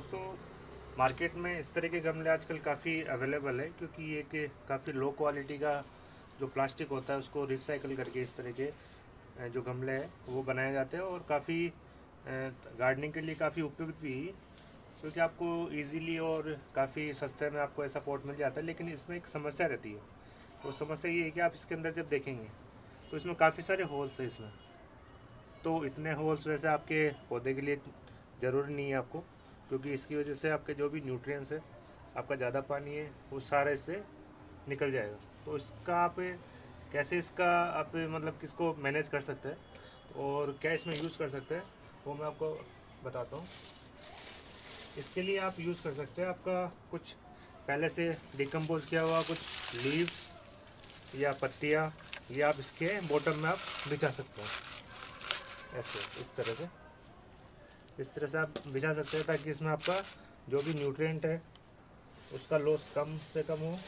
दोस्तों, मार्केट में इस तरह के गमले आजकल काफ़ी अवेलेबल है, क्योंकि ये कि काफ़ी लो क्वालिटी का जो प्लास्टिक होता है उसको रिसाइकल करके इस तरह के जो गमले हैं वो बनाए जाते हैं, और काफ़ी गार्डनिंग के लिए काफ़ी उपयुक्त भी है, क्योंकि आपको इजीली और काफ़ी सस्ते में आपको ऐसा पॉट मिल जाता है। लेकिन इसमें एक समस्या रहती है। वो समस्या ये है कि आप इसके अंदर जब देखेंगे तो इसमें काफ़ी सारे होल्स हैं इसमें। तो इतने होल्स वैसे आपके पौधे के लिए ज़रूरी नहीं है आपको, क्योंकि इसकी वजह से आपके जो भी न्यूट्रिएंट्स है, आपका ज़्यादा पानी है, वो सारा इससे निकल जाएगा। तो इसका आप कैसे इसका आप मतलब किसको मैनेज कर सकते हैं और क्या इसमें यूज़ कर सकते हैं, वो मैं आपको बताता हूँ। इसके लिए आप यूज़ कर सकते हैं आपका कुछ पहले से डिकम्पोज किया हुआ कुछ लीव्स या पत्तियाँ, ये आप इसके बॉटम में आप बिछा सकते हैं। ऐसे इस तरह से आप बिछा सकते हैं, ताकि इसमें आपका जो भी न्यूट्रिएंट है उसका लॉस कम से कम हो।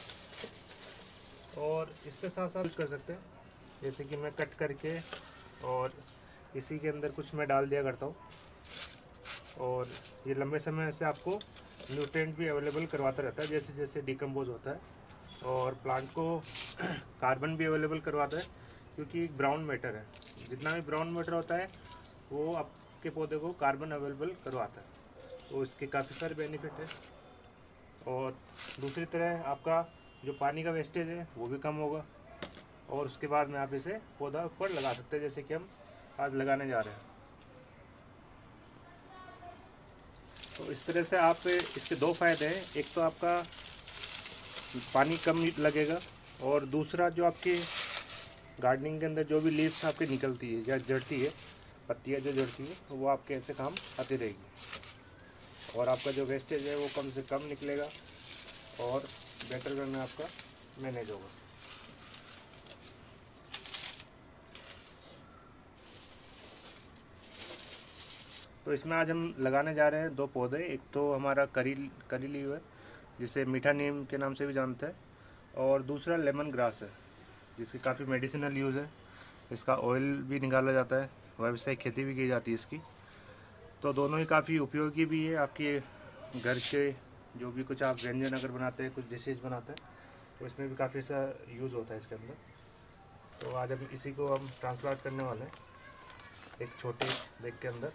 और इसके साथ साथ कुछ कर सकते हैं, जैसे कि मैं कट करके और इसी के अंदर कुछ मैं डाल दिया करता हूँ, और ये लंबे समय से आपको न्यूट्रिएंट भी अवेलेबल करवाता रहता है जैसे जैसे डिकम्पोज होता है, और प्लांट को कार्बन भी अवेलेबल करवाता है, क्योंकि एक ब्राउन मैटर है। जितना भी ब्राउन मैटर होता है वो आपके पौधे को कार्बन अवेलेबल करवाता है, तो इसके काफ़ी सारे बेनिफिट है। और दूसरी तरह आपका जो पानी का वेस्टेज है वो भी कम होगा, और उसके बाद में आप इसे पौधा ऊपर लगा सकते हैं, जैसे कि हम आज लगाने जा रहे हैं। तो इस तरह से आप इसके दो फायदे हैं, एक तो आपका पानी कम लगेगा, और दूसरा जो आपके गार्डनिंग के अंदर जो भी लीव्स आपकी निकलती है या जड़ती है, पत्तियाँ जो जड़ती है, वो आपके ऐसे काम आती रहेगी, और आपका जो वेस्टेज है वो कम से कम निकलेगा, और बेटर वे में आपका मैनेज होगा। तो इसमें आज हम लगाने जा रहे हैं दो पौधे। एक तो हमारा करी करी लीव है, जिसे मीठा नीम के नाम से भी जानते हैं, और दूसरा लेमन ग्रास है, जिसकी काफ़ी मेडिसिनल यूज़ है। इसका ऑयल भी निकाला जाता है, व्यावसायिक खेती भी की जाती है इसकी। तो दोनों ही काफ़ी उपयोगी भी है आपके घर के जो भी कुछ आप व्यंजन अगर बनाते हैं, कुछ डिशेज़ बनाते हैं, तो इसमें भी काफ़ी सा यूज़ होता है इसके अंदर। तो आज हम इसी को हम ट्रांसप्लांट करने वाले हैं एक छोटे बैग के अंदर।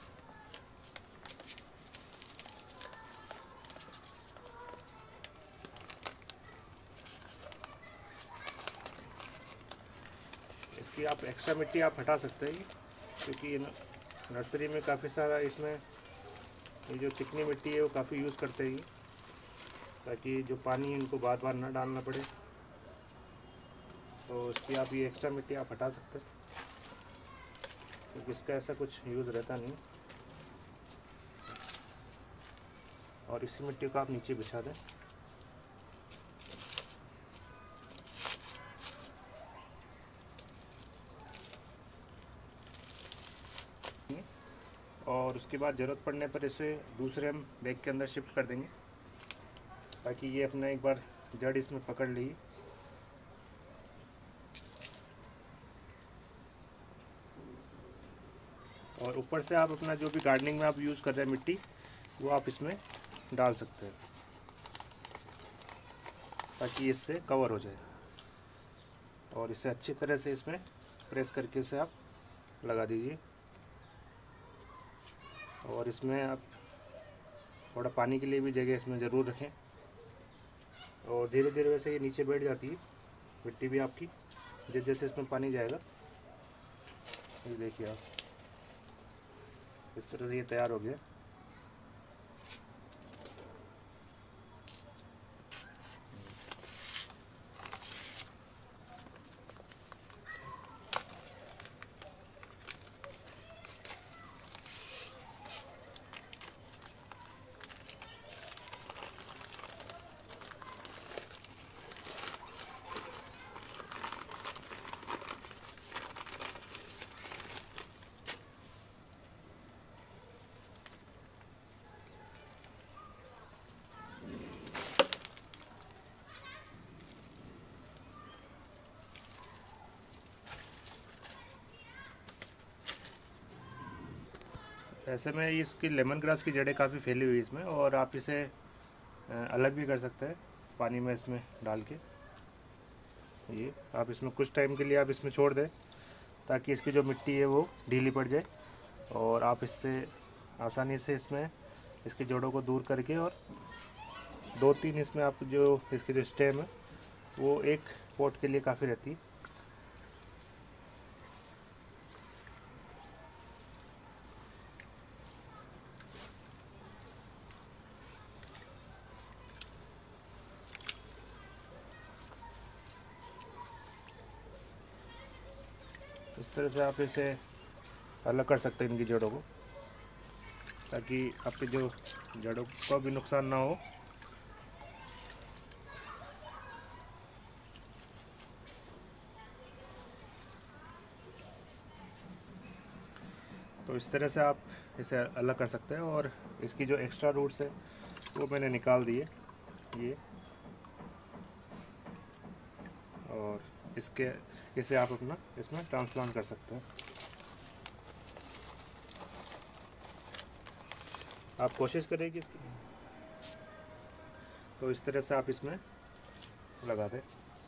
इसकी आप एक्स्ट्रा मिट्टी आप हटा सकते हैं, क्योंकि ये नर्सरी में काफ़ी सारा इसमें ये जो चिकनी मिट्टी है वो काफ़ी यूज़ करते हैं, ताकि जो पानी है इनको बार बार ना डालना पड़े। तो इसकी आप ये एक्स्ट्रा मिट्टी आप हटा सकते हैं, क्योंकि इसका ऐसा कुछ यूज़ रहता नहीं। और इसी मिट्टी को आप नीचे बिछा दें। और उसके बाद ज़रूरत पड़ने पर इसे दूसरे हम बैग के अंदर शिफ्ट कर देंगे, ताकि ये अपना एक बार जड़ इसमें पकड़ ली। और ऊपर से आप अपना जो भी गार्डनिंग में आप यूज़ कर रहे हैं मिट्टी, वो आप इसमें डाल सकते हैं, ताकि इससे कवर हो जाए। और इसे अच्छी तरह से इसमें प्रेस करके इसे आप लगा दीजिए। और इसमें आप थोड़ा पानी के लिए भी जगह इसमें ज़रूर रखें, और धीरे धीरे वैसे ये नीचे बैठ जाती है मिट्टी भी आपकी, जैसे जैसे इसमें पानी जाएगा। ये देखिए आप, इस तरह से ये तैयार हो गया। ऐसे में इसकी लेमन ग्रास की जड़ें काफ़ी फैली हुई है इसमें, और आप इसे अलग भी कर सकते हैं पानी में इसमें डाल के। ये आप इसमें कुछ टाइम के लिए आप इसमें छोड़ दें ताकि इसकी जो मिट्टी है वो ढीली पड़ जाए, और आप इससे आसानी से इसमें इसकी जड़ों को दूर करके, और 2-3 इसमें आप जो इसके जो स्टेम है वो एक पॉट के लिए काफ़ी रहती है। इस तरह से आप इसे अलग कर सकते हैं इनकी जड़ों को, ताकि आपकी जो जड़ों को भी नुकसान ना हो। तो इस तरह से आप इसे अलग कर सकते हैं, और इसकी जो एक्स्ट्रा रूट्स है वो मैंने निकाल दिए ये, और इसे आप अपना इसमें ट्रांसप्लांट कर सकते हैं। आप कोशिश करें कि तो इस तरह से आप इसमें लगा दें।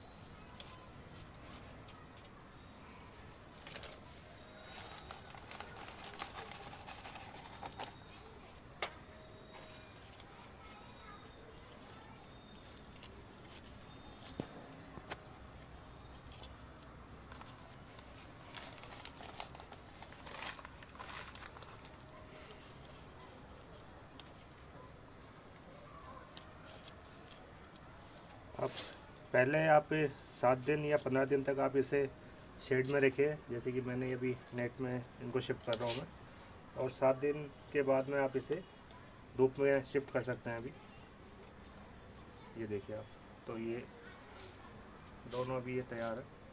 आप पहले आप 7 दिन या 15 दिन तक आप इसे शेड में रखें, जैसे कि मैंने अभी नेट में इनको शिफ्ट कर रहा हूँ मैं, और 7 दिन के बाद में आप इसे धूप में शिफ्ट कर सकते हैं। अभी ये देखिए आप, तो ये दोनों अभी ये तैयार है।